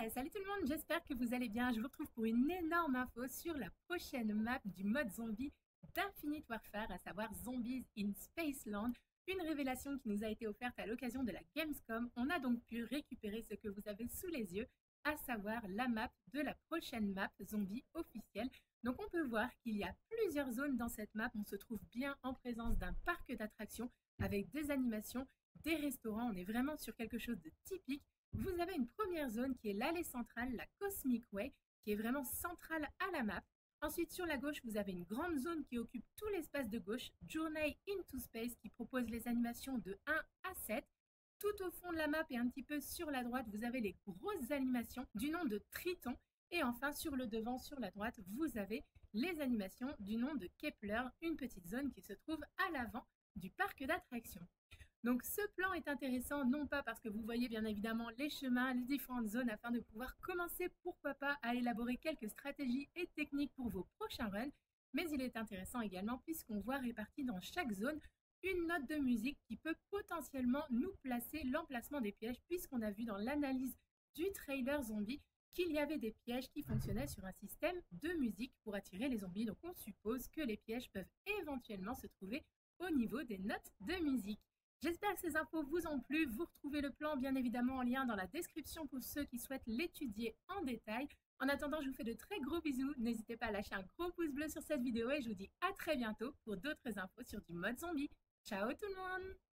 Ouais, salut tout le monde, j'espère que vous allez bien. Je vous retrouve pour une énorme info sur la prochaine map du mode zombie d'Infinite Warfare, à savoir Zombies in Spaceland, une révélation qui nous a été offerte à l'occasion de la Gamescom. On a donc pu récupérer ce que vous avez sous les yeux, à savoir la map de la prochaine map zombie officielle. Donc on peut voir qu'il y a plusieurs zones dans cette map. On se trouve bien en présence d'un parc d'attractions avec des animations, des restaurants. On est vraiment sur quelque chose de typique. Vous avez une première zone qui est l'allée centrale, la Cosmic Way, qui est vraiment centrale à la map. Ensuite, sur la gauche, vous avez une grande zone qui occupe tout l'espace de gauche, Journey into Space, qui propose les animations de 1 à 7. Tout au fond de la map et un petit peu sur la droite, vous avez les grosses animations du nom de Triton. Et enfin, sur le devant, sur la droite, vous avez les animations du nom de Kepler, une petite zone qui se trouve à l'avant du parc d'attractions. Donc ce plan est intéressant, non pas parce que vous voyez bien évidemment les chemins, les différentes zones, afin de pouvoir commencer, pourquoi pas, à élaborer quelques stratégies et techniques pour vos prochains runs, mais il est intéressant également puisqu'on voit réparti dans chaque zone une note de musique qui peut potentiellement nous placer l'emplacement des pièges, puisqu'on a vu dans l'analyse du trailer zombie qu'il y avait des pièges qui fonctionnaient sur un système de musique pour attirer les zombies. Donc on suppose que les pièges peuvent éventuellement se trouver au niveau des notes de musique. J'espère que ces infos vous ont plu. Vous retrouvez le plan bien évidemment en lien dans la description pour ceux qui souhaitent l'étudier en détail. En attendant, je vous fais de très gros bisous. N'hésitez pas à lâcher un gros pouce bleu sur cette vidéo et je vous dis à très bientôt pour d'autres infos sur du mode zombie. Ciao tout le monde!